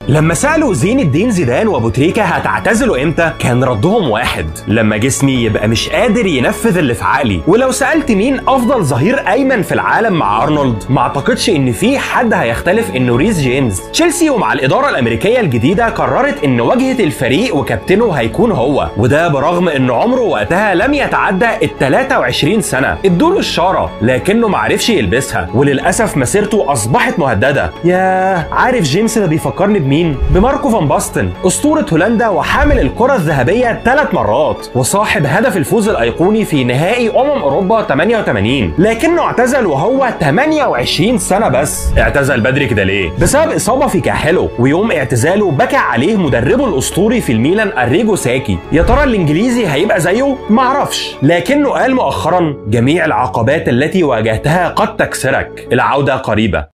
لما سألوا زين الدين زيدان وابو تريكة هتعتزلوا امتى، كان ردهم واحد: لما جسمي يبقى مش قادر ينفذ اللي في عقلي. ولو سألت مين افضل ظهير ايمن في العالم مع ارنولد، ما اعتقدش ان في حد هيختلف انه ريس جيمس. تشيلسي ومع الادارة الامريكية الجديدة قررت ان واجهة الفريق وكابتنه هيكون هو، وده برغم ان عمره وقتها لم يتعدى ال 23 سنة. ادوله الشارة لكنه معرفش يلبسها، وللاسف مسيرته اصبحت مهددة. ياه، عارف جيمس ده بيفكرني بمين؟ بماركو فان باستن، اسطورة هولندا وحامل الكرة الذهبية 3 مرات وصاحب هدف الفوز الايقوني في نهائي اوروبا 88. لكنه اعتزل وهو 28 سنة بس. اعتزل بدري كده ليه؟ بسبب اصابة في كاحله، ويوم اعتزاله بكى عليه مدربه الاسطوري في الميلان اريجو ساكي. يا ترى الانجليزي هيبقى زيه؟ معرفش، لكنه قال مؤخرا: جميع العقبات التي واجهتها قد تكسرك، العودة قريبة.